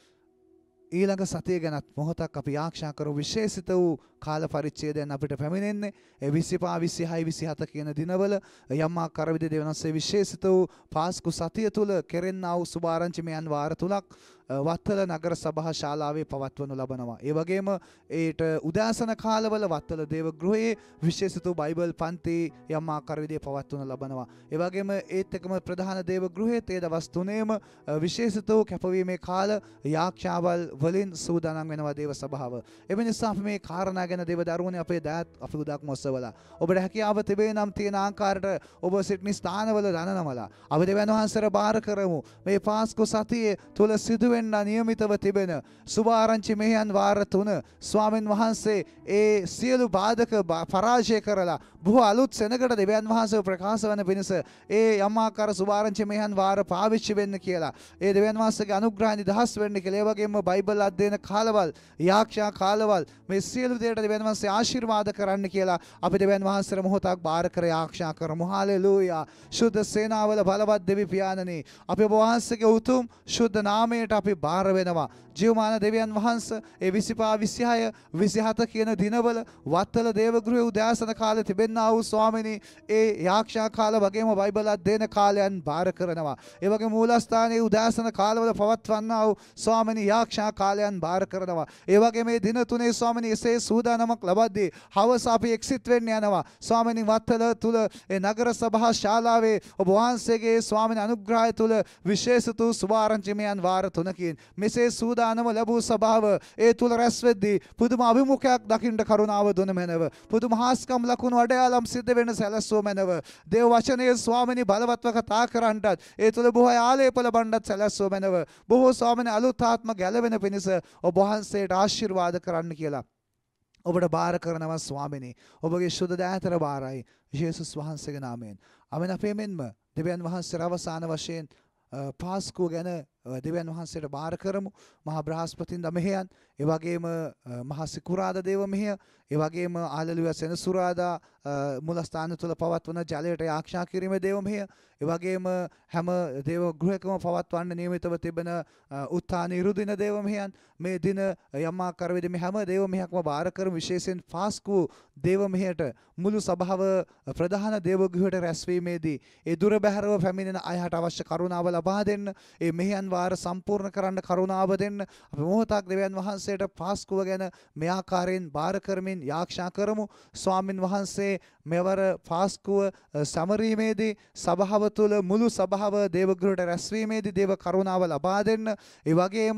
ඊළඟ සතිය ගැනත් මොහොතක් අපි ආශා කරමු විශේෂිත වූ කාල පරිච්ඡේදයන් අපිට පැමිණෙන්නේ ඒ 25 26 27 කියන දිනවල යම් ආකාර විදිහේ දෙවනස්සේ විශේෂිත වූ පාස්කු සතිය තුල කෙරෙන්නා වූ සුභාරංචිමයන් වාර තුලක් වත්තල නගර සභා ශාලාවේ පවත්වනු ලබනවා. ඒ වගේම ඒට උදාසන කාලවල වත්තල දේව ගෘහයේ විශේෂිත බයිබල් පන්ති යම් ආකාර විදිහේ පවත්වනු ලබනවා. ඒ වගේම ඒත් එකම ප්‍රධාන දේව ගෘහයේ තේ දවස් තුනේම විශේෂිත කැපවීමේ කාල යාඥාවල් වලින් සූදානම් වෙනවා දේව සභාව. ඒ නිසා අපි මේ කාරණා ගැන දේව දරුවනේ අපේ දයත් අපි උදක්ම ඔස්සවලා ඔබට හැකියාව තිබේ නම් තියෙන ආකාරයට ඔබ සිටින ස්ථානවල දනනමලා අපි දෙවියන් වහන්සේට බාර කරමු. මේ පාස්කු සතියේ තුල සිදුවෙන්න නියමිතව තිබෙන සුභාරංචි මෙහෙයන් වාර 3 ස්වාමින් වහන්සේ ඒ සියලු බාධක පරාජය කරලා බොහෝ අලුත් සෙනගට දෙවියන් වහන්සේ ප්‍රකාශ වන පිණිස ඒ යම් ආකාර සුභාරංචි මෙහෙයන් වාර පාවිච්චි වෙන්න කියලා ඒ දෙවියන් වහන්සේගේ අනුග්‍රහය නිදහස් වෙන්න කියලා ඒ වගේම බයිබල් අධ්‍යයන කාලවල් යාක්ෂා කාලවල් මේ සියලු දේට දෙවියන් වහන්සේ ආශිර්වාද කරන්න කියලා අපි දෙවියන් වහන්සේට මොහොතක් බාර කර යාක්ෂා කරමු. හාලෙලූයා. ශුද්ධ සේනාවල බලවත් දෙවි පියාණනි අපි ඔබ වහන්සේගේ උතුම් ශුද්ධ නාමයට අපි බාර වෙනවා. ජීවමාන දෙවියන් වහන්සේ ඒ 25 26 27 කියන දිනවල වත්තල දේවගෘහයේ උදාසන කාලේ තිබෙනා වූ ස්වාමිනී ඒ යාක්ෂා කාල වගේම බයිබල් අධ්‍යයන කාලයන් බාර කරනවා. ඒ වගේම මූලස්ථානයේ උදාසන කාලවල පවත්වන්නා වූ ස්වාමිනී යාක්ෂා කාලයන් බාර කරනවා. ඒ වගේම මේ දින තුනේ ස්වාමිනී එසේ සූදානමක් ලබද්දී හවස අපි එක්සිට් වෙන්න යනවා. ස්වාමිනී වත්තල තුල ඒ නගර සභා ශාලාවේ ඔබ වහන්සේගේ ස්වාමිනී අනුග්‍රහය තුල විශේෂිත සුභාරංචිමයන් වාර 3කින් මෙසේ සූදානම ලැබූ සභාව ඒ තුල රැස් වෙද්දී පුදුම අභිමුඛයක් දකින්න කරුණාව දුන මැනව පුදුම හාස්කම් ලකුණු අඩයාලම් සිද්ධ වෙන සැලැස්සුව මැනව දේව වචනයේ ස්වාමිනී බලවත්ව කතා කරන්නත් ඒ තුල බොහෝ ආලේප ලබන්නත් සැලැස්සුව මැනව බොහෝ ස්වාමිනී අලුත් ආත්ම ගැලවෙන පිණිස ඔබ වහන්සේට ආශිර්වාද කරන්න කියලා ඔබට බාර කරනවා ස්වාමිනී ඔබගේ සුද්ධ දයාතර බාරයි යේසුස් වහන්සේගේ නාමයෙන් ආමෙන් අපේ මෙන්ම දෙවියන් වහන්සේ අවසාන වශයෙන් පාස්කුව ගැන දෙවියන් වහන්සේට බාර කරමු. මහා බ්‍රහස්පතින්දා මෙහෙයන් ඒ වගේම මහා සිකුරාදා දේව මෙහෙය ඒ වගේම ආලලුවා සෙනසුරාදා මුලස්ථාන තුල පවත්වන ජලයට ආක්ෂා කිරීමේ දේව මෙහෙය ඒ වගේම හැම දේව ගෘහකම පවත්වන්න නියමිතව තිබෙන උත්ථාන ඉරුදින දේව මෙහෙයන් මේ දින යම් ආකාර වේද මේ හැම දේව මෙහෙයක්ම බාර කරමු. විශේෂයෙන් පාස්කු දේව මෙහෙයට මුළු සභාව ප්‍රධාන දේව ගෘහයට රැස්වීමේදී ඒ දුර බැහැරව පැමිණෙන අයහට අවශ්‍ය කරුණාව ලබා දෙන්න ඒ මෙහෙයන් වාර සම්පූර්ණ කරන්න කරුණාව දෙන්න අපි මොහොතක් දෙවියන් වහන්සේට පාස්කුව ගැන මේ ආකාරයෙන් බාර කරමින් යාක්ෂා කරමු. ස්වාමින් වහන්සේ මෙවර පාස්කුව සමරීමේදී සභාව තුළ මුළු සභාව දේවගෘහයට රැස්වීමේදී දේව කරුණාව ලබා දෙන්න. ඒ වගේම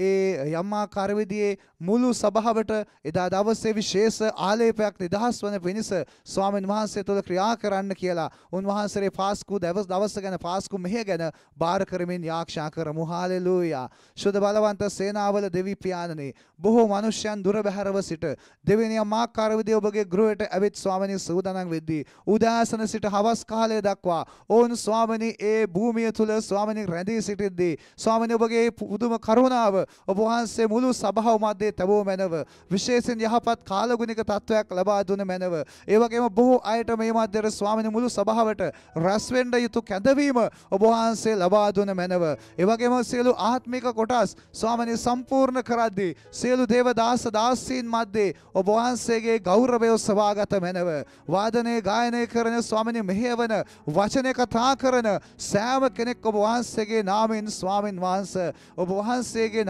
ඒ යම් ආකාර විදිහේ මුළු සභාවට එදා දවසේ විශේෂ ආලේපයක් නිදහස් වන පිණිස ස්වාමින් වහන්සේ තුළ ක්‍රියා කරන්න කියලා උන්වහන්සේගේ පාස්කු දවස ගැන පාස්කු මෙහෙය ගැන බාර කරමින් යාක්ෂා කරමු. හාලෙලූයා. ශුද්ධ බලවන්ත සේනාවල දෙවි පියාණනි බොහෝ මිනිසයන් දුර බැහැරව සිට දෙවෙනි යම් ආකාර විදිහේ ඔබගේ ගෘහයට ඇවිත් ස්වාමිනී සූදානම් වෙද්දී උදාසන සිට හවස් කාලය දක්වා ඕන් ස්වාමිනී ඒ භූමිය තුල ස්වාමිනී රැඳී සිටිද්දී ස්වාමිනී ඔබගේ පුදුම කරුණාව ඔබ වහන්සේ මුළු සභාව මැදේ තබෝ මැනව විශේෂයෙන් යහපත් කාලගුණික තත්වයක් ලබා දුන මැනව ඒ වගේම බොහෝ අයට මේ මැදේ ස්වාමිනී මුළු සභාවට රැස් වෙන්න යුතු කැඳවීම ඔබ වහන්සේ ලබා දුන මැනව ඒ වගේම සියලු ආත්මික කොටස් ස්වාමිනී සම්පූර්ණ කරද්දී සියලු දේව දාස දාසීන් මැදේ ඔබ වහන්සේගේ ගෞරවය සවාගත මැනව වාදනයේ ගායනය කරන ස්වාමිනී මෙහෙයවන වචනේ කතා කරන සෑම කෙනෙක් ඔබ වහන්සේගේ නාමයෙන් ස්වාමින් වහන්සේ ඔබ වහන්සේගේ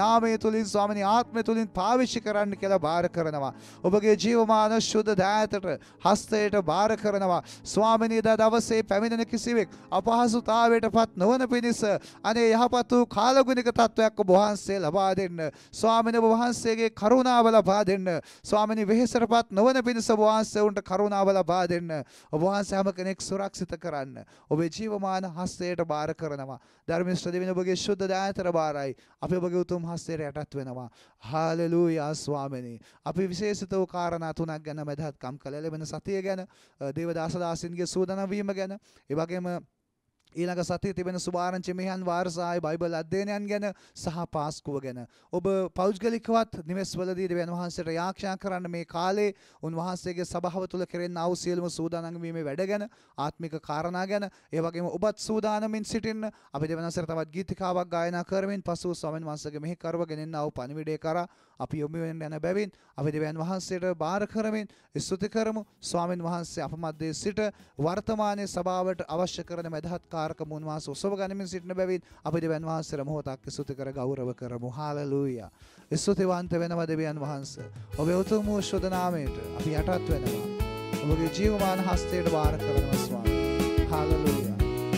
නාමය තුලින් ස්වාමිනේ ආත්මය තුලින් පාවිච්චි කරන්න කියලා බාර කරනවා. ඔබගේ ජීවමාන ශුද්ධ දෑතට හස්තයට බාර කරනවා. ස්වාමිනේ දවසේ පැමිණෙන කිසිවෙක් අපහසුතාවයටපත් නොවන පිණිස අනේ යහපත් වූ කාලගුණික තත්වයක් ඔබ වහන්සේ ලබා දෙන්න. ස්වාමිනේ ඔබ වහන්සේගේ කරුණාව ලබා දෙන්න. ස්වාමිනේ වෙහෙසටපත් නොවන පිණිස ඔබ වහන්සේ උන්ට කරුණාව ලබා දෙන්න. ඔබ වහන්සේ හැම කෙනෙක් සුරක්ෂිත කරන්න. ඔබේ ජීවමාන හස්තයට බාර කරනවා. ධර්මිෂ්ඨ දෙවියන් ඔබගේ ශුද්ධ දෑතට බාරයි. අපි ඔබගේ උතුම් හස්තයට යටත් වෙනවා. හාලෙලූයා ස්වාමිනේ. අපි විශේෂිත වූ කාරණා තුනක් ගැන මැදහත්කම් කළා. ලැබෙන සතිය ගැන, දේවදාසදාසින්ගේ සූදානම් වීම ගැන, ඒ වගේම ඊළඟ සතියේ තිබෙන සුභාරංචි මෙහන් වාරසායි බයිබල් අධ්‍යයනයන් ගැන සහ පාස්කුව ගැන ඔබ පෞද්ගලිකවත් නිවෙස්වලදී දෙවියන් වහන්සේට යාඥා කරන්න මේ කාලේ උන්වහන්සේගේ සභාව තුළ කෙරෙන ආ වූ සියලුම සූදානම් වීමේ වැඩ ගැන ආත්මික කාරණා ගැන ඒ වගේම ඔබත් සූදානමින් සිටින්න අපි දෙවියන් වහන්සේට තවත් ගීතිකාවක් ගායනා කරමින් පසුව ස්වාමීන් වහන්සේගේ මෙහි කරව ගෙනෙන්න ආ වූ පණිවිඩය කරා අපි යොමු වෙන යන බැවින් අපි දෙවියන් වහන්සේට බාර කරමින් ස්තුති කරමු. ස්වාමීන් වහන්සේ අප මැදේ සිට වර්තමානයේ සභාවට අවශ්‍ය කරන මැදහත් කාර්කම උන්වහන්සේ ඔසව ගනිමින් සිටින බැවින් අපි දෙවියන් වහන්සේට මොහොතක් ස්තුති කර ගෞරව කරමු. හාලෙලූයා. ස්තුතිවන්ත වෙනවා දෙවියන් වහන්සේ. ඔබේ උතුම් වූ ශුද්ධ නාමයට අපි යටත් වෙනවා. ඔබගේ ජීවමාන හස්තයට බාර කරනවා ස්වාමී. හාලෙලූයා.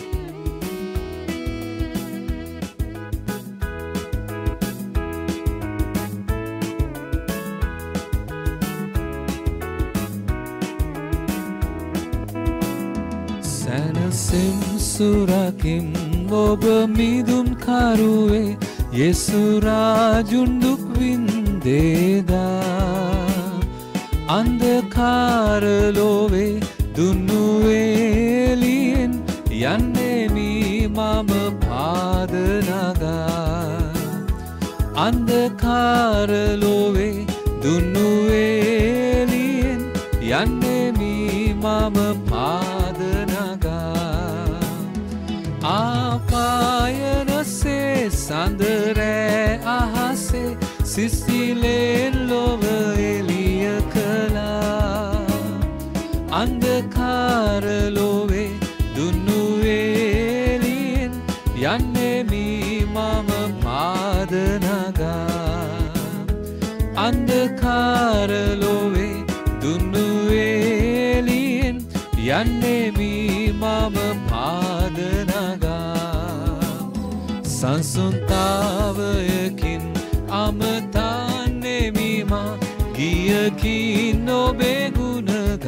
සැනසෙම් සුරකින් ඔබ මිදුම් කරුවේ යේසු රාජුන් දුක් වින්දේදා අන්ධකාර ලෝවේ දුන්නු එළියෙන් යන්නේ මී මම පාද නගා අන්ධකාර ලෝවේ දුන්නු එළියෙන් යන්නේ මී මම පාද ආපායනසේ සඳරෑ අහසේ සිසිලෙන් ලොව එළිය කළා අන්ධකාර ලොවේ දුන්නු එළියෙන් යන්නේ මී මම පාද නගා අන්ධකාර ලොවේ දුන්නු එළියෙන් යන්නේ මී මම පාද සංසුන්තාවයකින් අමතාන්නේ මීමා ගියකින් ඔබේ ගුණ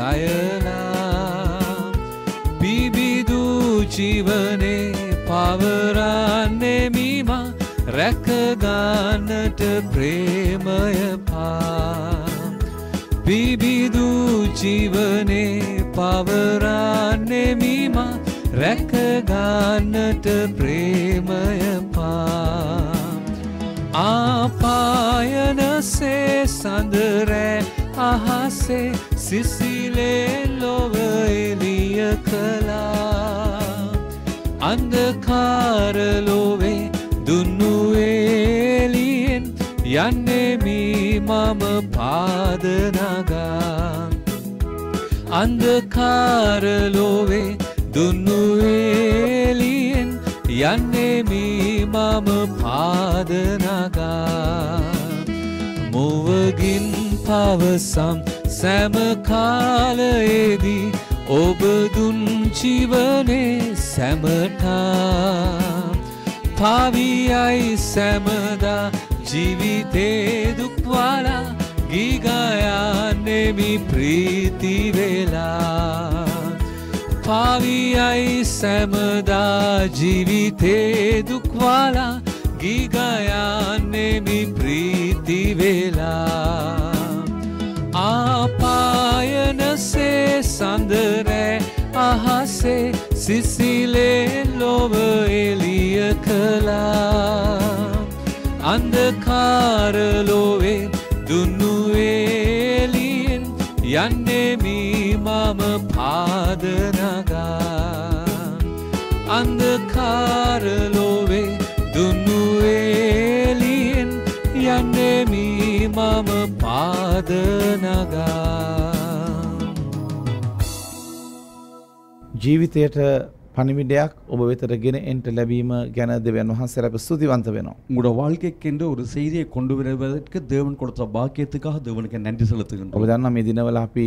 ගයලා පිබිදු ජීවනේ පවරන්නේ මීමා රැකගන්නට ප්‍රේමය පා පිබිදු ජීවනේ පවරන්නේ මීමා රැකගන්නට ප්‍රේමය පා ආපායනසේ සඳරෑ අහසේ සිසිලෙන් ලොව එළිය කළා අන්ධකාර ලොවේ දුන්නු එළියෙන් යන්නේ මී මම පාද නගා අන්ධකාර ලොවේ දුන්නු එළියෙන් යන්නේ මී මම පාද නගා මුවගින් පවසම් සෑම කාලයේදී ඔබ දුන් ජීවනේ සැමටා පාවියයි සැමදා ජීවිතේ දුක් වලා ගීගයන්නේ මී ප්‍රීති වෙලා පාවියයි සැමදා ජීවිතේ දුක් වලා ගීගයන්නේ මී ප්‍රීති වෙලා ආපායනසේ සඳරෑ අහසේ සිසිලෙන් ලොව එළිය කළා අන්ධකාර ලොවේ දුන්නු එළියෙන් යන්නේ මී මම පාද නගා අන්ධකාර ලොවේ දුන්නු එළියෙන් යන්නේ මී මම පාද නගා ජීවිතයට පණිවිඩයක් ඔබ වෙතට ගෙන එන්ට ලැබීම ගැන දෙවියන් වහන්සේට අපි ස්තුතිවන්ත වෙනවා. உங்களோட வாழ்க்கைக்கென்று ஒரு செய்தியை கொண்டு வருவதற்கு தேவன் கொடுத்த பாக்கியத்துக்காக தேவனுக்கு நன்றி ඔබ செலுத்துகின்றோம். දන්නා මේ දිනවල අපි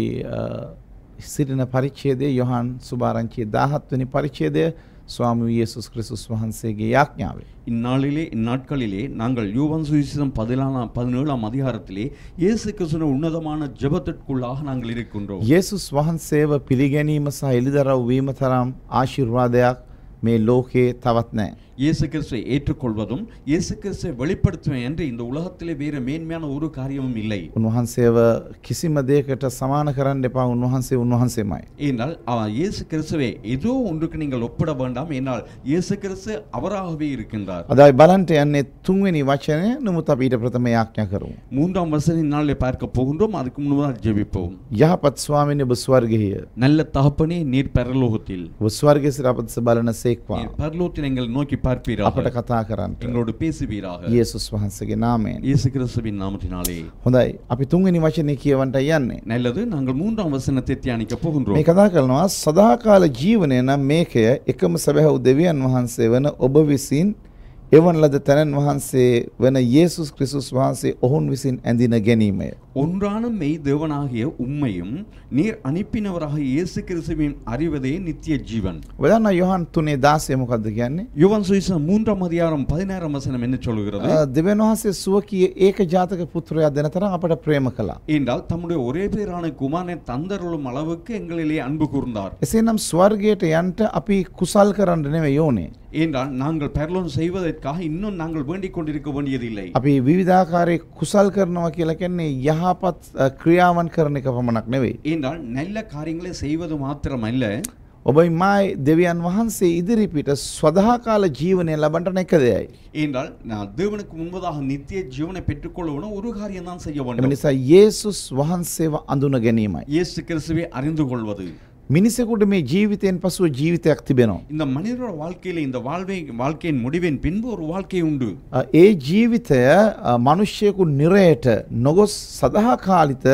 සිටින පරිච්ඡේදය යොහන් සුභාරංචියේ 17 වෙනි පරිච්ඡේදය ස්වාමී යේසුස් ක්‍රිස්තුස් වහන්සේගේ යාඥාවේ. இந்நாட்களிலே நாங்கள் யோவான் சுவிசேஷம் 17ஆம் அதிகாரத்திலே இயேசு கிறிஸ்துவின் உன்னதமான ஜெபத்திற்குள்ளாக நாங்கள் இருக்கின்றோம். යේසුස් වහන්සේව පිළිගැනීම සහ එළිදරව් වීම තරම් ආශිර්වාදයක් මේ ලෝකේ තවත් නැහැ. இயேசு கிறிஸ்துவை ஏற்றுக்கொள்வதும் இயேசு கிறிஸ்துவை வெளிப்படுத்துவேன் என்று இந்த உலகத்திலே வேறு மேன்மையான ஒரு காரியமும் இல்லை. උන්වහන්සේව කිසිම දෙයකට සමාන කරන්න එපා. උන්වහන්සේමයි. ஏனால் இயேசு கிறிஸ்துவை ஏதோ ஒன்றுக்கு நீங்கள் ஒப்பிட வேண்டாம். ஏனால் இயேசு கிறிஸ்து அவராகவே இருக்கின்றார். අදයි බලන්ට යන්නේ තුන්වෙනි වචනය. නමුත් අපි ඊට ප්‍රථම යාඥා කරමු. மூன்றாம் வசனம் நாளிலே பார்க்க போகின்றோம். அதுக்கு முன்னதாக ஜெபிப்போம். යහපත් ස්වාමීන් ඔබ ස්වර්ගයේ நல்ல தகப்பனே, நீர் பரலோகத்தில் ඔබ ස්වර්ගයේ සිට අපට බලන සේක්වා. நீர் பரலோகத்தில் எங்கள் நோக்கி பார்ப்பீராக. අපට කතා කරන්න. எங்களோடு பேசுவீராக. යේසුස් වහන්සේගේ නාමයෙන්. இயேசு கிறிஸ்துவின் நாமத்தினாலே. හොඳයි. අපි තුන්වෙනි වචනේ කියවන්ට යන්නේ. நல்லது, நாங்கள் மூன்றாம் வசனத்தை தியானிக்க போகின்றோம். මේ කතා කරනවා සදාකාල ජීවනය නම් මේකය එකම සැබෑවූ දෙවියන් වහන්සේ වන ඔබ විසින් එවන් ලද තැනන් වහන්සේ වන යේසුස් ක්‍රිස්තුස් වහන්සේ ඔවුන් විසින් ඇඳින ගැනීමය. ஒன்றான மெய் தேவனாகிய உம்மையும் நீர் அனுப்பினவராக இயேசு கிறிஸ்துவின் அறிவதே நித்திய ஜீவன். ඔබ දන්නා යොහන් 3:16 මොකක්ද කියන්නේ? யோவான் சுவிசேஷம் 3ஆம் அதிகாரம் 16ஆம் வசனம் என்ன சொல்கிறது? දෙවියන් වහන්සේ සුවකීය ඒක ජාතක පුත්‍රයා දෙන තරම් අපට ප්‍රේම කළා. என்றால் தம்முடைய ஒரே பேரான குமாரனை தந்தருளும் அளவுக்கு எங்களிலே அன்பு கூர்ந்தார். එසේනම් ස්වර්ගයට යන්න අපි කුසල් කරන්න නෙවෙයි ඕනේ. என்றால் நாங்கள் பரலோகம் செய்வதற்காக இன்னும் நாங்கள் வேண்டிக் கொண்டிருக்க வேண்டியதில்லை. අපි විවිධාකාරයේ කුසල් කරනවා කියලා කියන්නේ යහපත් ක්‍රියාවන් කරන එක පමණක් නෙවෙයි. என்றால் நல்ல காரியங்களை செய்வது மாத்திரமல்ல, ඔබයි මායි දෙවියන් වහන්සේ ඉදිරිපිට සදාකාල ජීවනය ලබන්නට එක දෙයයි. என்றால் நான் தேவனுக்கு முன்பதாக நித்திய ஜீவனை பெற்றுக்கொள்ளணும் ஒரு காரியம் தான் செய்ய එම வேண்டும். නිසා යේසුස් වහන්සේව අඳුන ගැනීමයි. இயேசு கிறிஸ்துவை அறிந்து கொள்வது. මිනිසෙකුට මේ ජීවිතයෙන් පසුව ජීවිතයක් තිබෙනවා. இந்த மனிதனோட வாழ்க்கையில இந்த வாழ்க்கையின் முடிவின் பின்பு ஒரு வாழ்க்கை உண்டு. ඒ ජීවිතය මිනිසෙකු නිරයට නොගොස් සදාකාලිත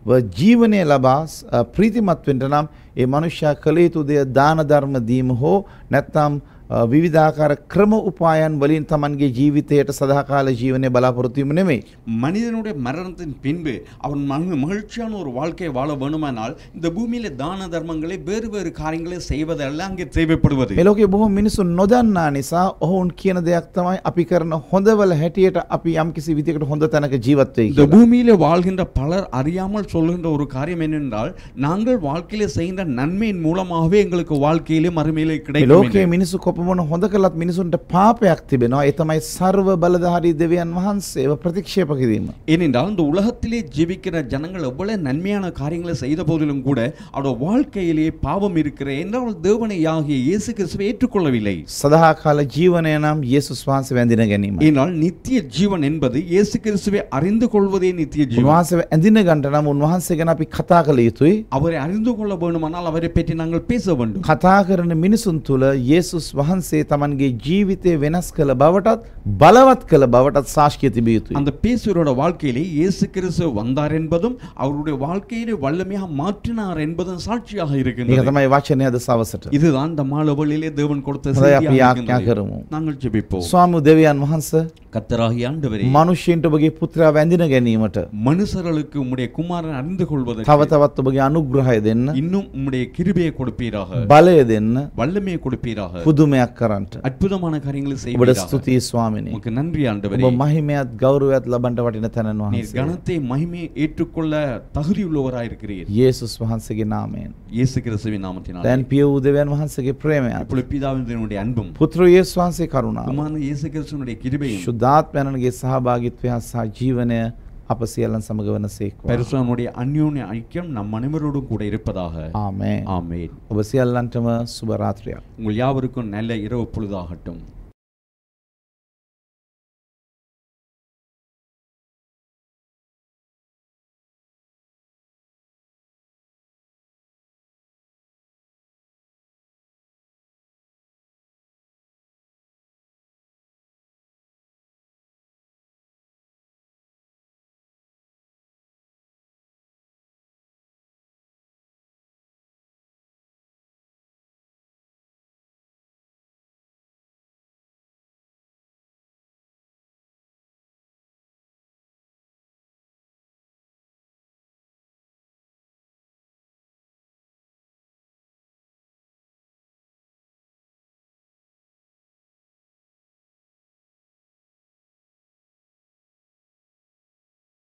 ජීවනය ලබා ප්‍රීතිමත් වෙන්න නම් ඒ මනුෂ්‍යයා කළ යුතු දේ දාන ධර්ම දීම හෝ නැත්නම් විවිධාකාර ක්‍රම උපායන් වලින් තමන්ගේ ජීවිතයට සදාකාල ජීවනය බලාපොරොත්තු වීම නෙමෙයි. மனிதனுடைய மரணத்தின் பின்பு அவன் மகிழ்ச்சியான ஒரு வாழ்க்கையை வாழ வேண்டுமானால் இந்த பூமியில தான தர்மங்களை வேறு வேறு காரியங்களை செய்வதல்ல அங்கே தேவைப்படுவது. මේ ලෝකේ බොහෝ මිනිසුන් නොදන්නා නිසා ඔවුන් කියන දෙයක් තමයි අපි කරන හොඳවල හැටියට අපි යම්කිසි විදියකට හොඳ තැනක ජීවත් වෙයි இந்த කියලා. பூமியில வாழ்கின்ற பலர் அறியாமல் சொல்கின்ற ஒரு காரியம் என்னென்றால் நாங்கள் வாழ்க்கையில செய்கின்ற நன்மையின் மூலமாகவே எங்களுக்கு வாழ்க்கையிலே மறுமையிலே මේ கிடைக்கும். ලෝකයේ මිනිසු කොපමණ හොඳ කළත් මිනිසුන්ට පාපයක් තිබෙනවා. ඒ තමයි සර්ව බලධාරී දෙවියන් වහන්සේව ප්‍රතික්ෂේප කිරීම. ஏனென்றால் இந்த உலகத்திலே ஜீவிக்கிற ஜனங்கள் எவ்வளவு நன்மையான காரியங்களை செய்த போதிலும் கூட அவருடைய வாழ்க்கையிலே பாவம் இருக்கிற என்றால் தேவனை ஆகிய இயேசு கிறிஸ்துவை ஏற்றுக்கொள்ளவில்லை. සදාකාල ජීවනය නම් යේසුස් වහන්සේ වැඳින ගැනීම. ஏனால் நித்திய ஜீவன் என்பது இயேசு கிறிஸ்துவை அறிந்து கொள்வதே நித்திய ஜீவன். උන්වහන්සේව ඇඳින ගන්න නම් උන්වහන්සේ ගැන අපි කතා කළ යුතුයි. அவரை அறிந்து கொள்ள வேண்டுமானால் அவரை பற்றி நாங்கள் பேச வேண்டும். කතා කරන මිනිසුන් තුළ යේසුස් වහන්සේ තමන්ගේ ජීවිතය වෙනස් කළ බවටත් බලවත් කළ බවටත් සාක්ෂිය තිබිය යුතුයි. அந்த பேசுவரோட வாழ்க்கையிலே இயேசு கிறிஸ்து வந்தார் என்பதும் அவருடைய வாழ்க்கையை வல்லமையாக மாற்றினார் என்பதும் சாட்சியாக මේක இருக்கின்றது. තමයි වචනය අද සවසට. இதுதான் இந்த மாலவழியிலே தேவன் கொடுத்த හොඳයි අපි செய்தியாக යාඥා இருக்கின்றது. කරමු. நாங்கள் ஜெபிப்போம். ස්වාමී දෙවියන් වහන්සේ கர்த்தராகிய ஆண்டவரே, මිනිසුන්ට ඔබගේ පුත්‍රයා වැඳින ගැනීමට மனுஷர்களுக்கு உம்முடைய குமாரன் அறிந்து තව கொள்வதற்கு තවත් ඔබගේ අනුග්‍රහය දෙන්න, இன்னும் உம்முடைய கிருபையை கொடுப்பீராக, බලය දෙන්න, வல்லமையை கொடுப்பீராக, පුදුමයක් කරන්නට. அற்புதமான காரியங்களை ඔබට செய்வீராக. ස්තුතියි ස්වාමිනේ. உமக்கு நன்றி ஆண்டவரே. ඔබ මහිමයත් ගෞරවයත් ලබන්න වටින තැනන් நீர் වහන්සේ. கனத்தை மகிமையை ஏற்றுக்கொள்ள தகுதியுள்ளவராயிருக்கிறீர். යේසුස් වහන්සේගේ නාමයෙන්. இயேசு கிறிஸ்துவின் நாமத்தினாலே. දැන් පිය වූ දෙවියන් වහන්සේගේ ප්‍රේමයත්, இப்பொழுது பிதாவினுடைய அன்பும் පුත්‍ර යේසුස් වහන්සේ කරුණාව, குமாரன் இயேசு கிறிஸ்துவினுடைய கிருபையும் ශුද්ධාත්මයන්ගේ සහභාගීත්වය සහ ජීවනය අප සියල්ලන් සමග වනසේක්වා. பரிசுத்தனுடைய அந்யோன்ய ஐக்கியம் நம் அனைவரோடும் கூட இருப்பதாக. ආමේන්. ஆமென். ඔබ සියල්ලන්ටම සුබ රාත්‍රියක්. உங்கள் யாவருக்கும் நல்ல இரவு பொழுதாகட்டும்.